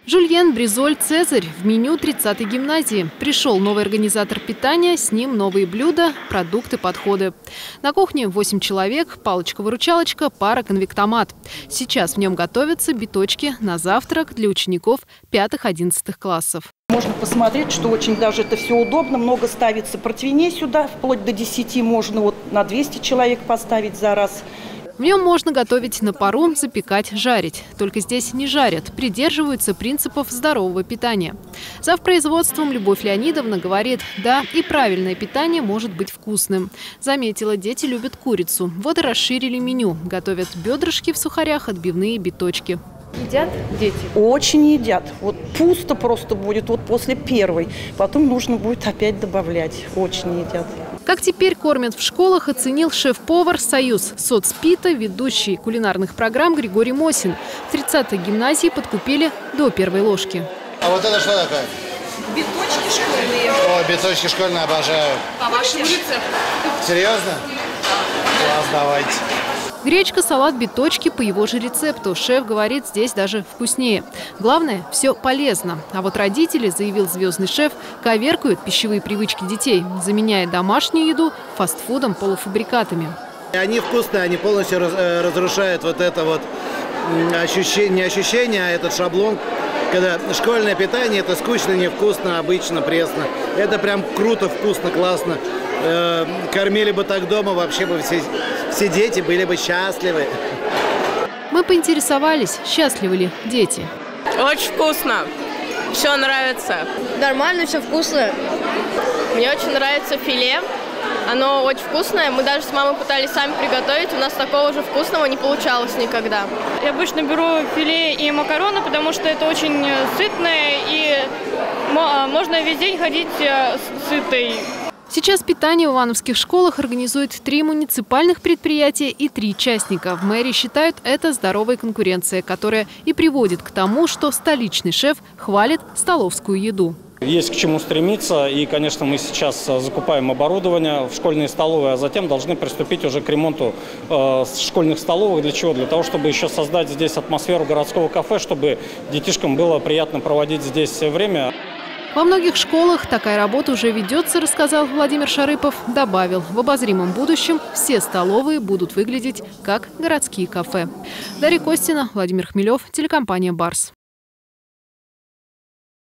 Жульен, Бризоль, Цезарь в меню 30-й гимназии. Пришел новый организатор питания, с ним новые блюда, продукты, подходы. На кухне 8 человек, палочка-выручалочка, пара конвектомат. Сейчас в нем готовятся биточки на завтрак для учеников 5-11 классов. Можно посмотреть, что очень даже это все удобно. Много ставится противней сюда, вплоть до 10 можно вот на 200 человек поставить за раз. В нем можно готовить на пару, запекать, жарить. Только здесь не жарят, придерживаются принципов здорового питания. Завпроизводством Любовь Леонидовна говорит, да, и правильное питание может быть вкусным. Заметила, дети любят курицу. Вот и расширили меню. Готовят бедрышки в сухарях, отбивные, биточки. Едят дети? Очень едят. Вот пусто просто будет вот после первой. Потом нужно будет опять добавлять. Очень едят. Как теперь кормят в школах, оценил шеф-повар «Союз соцпита», ведущий кулинарных программ Григорий Мосин. В 30-й гимназии подкупили до первой ложки. А вот это что такое? Биточки школьные. О, биточки школьные обожаю. По вашему рецепту. Серьезно? Класс, давайте. Гречка, салат, биточки по его же рецепту. Шеф говорит, здесь даже вкуснее. Главное, все полезно. А вот родители, заявил звездный шеф, коверкают пищевые привычки детей, заменяя домашнюю еду фастфудом, полуфабрикатами. Они вкусные, они полностью разрушают вот это вот ощущение, не ощущение, а этот шаблон. Когда школьное питание – это скучно, невкусно, обычно, пресно. Это прям круто, вкусно, классно. Кормили бы так дома, вообще бы все дети были бы счастливы. Мы поинтересовались, счастливы ли дети. Очень вкусно. Все нравится. Нормально, все вкусно. Мне очень нравится филе. Оно очень вкусное. Мы даже с мамой пытались сами приготовить. У нас такого же вкусного не получалось никогда. Я обычно беру филе и макароны, потому что это очень сытное и можно весь день ходить сытой. Сейчас питание в ивановских школах организует 3 муниципальных предприятия и 3 частника. В мэрии считают, это здоровая конкуренция, которая и приводит к тому, что столичный шеф хвалит столовскую еду. Есть к чему стремиться, и, конечно, мы сейчас закупаем оборудование в школьные столовые, а затем должны приступить уже к ремонту школьных столовых. Для чего? Для того, чтобы еще создать здесь атмосферу городского кафе, чтобы детишкам было приятно проводить здесь время. Во многих школах такая работа уже ведется, рассказал Владимир Шарыпов. Добавил, в обозримом будущем все столовые будут выглядеть как городские кафе. Дарья Костина, Владимир Хмелев, телекомпания «Барс».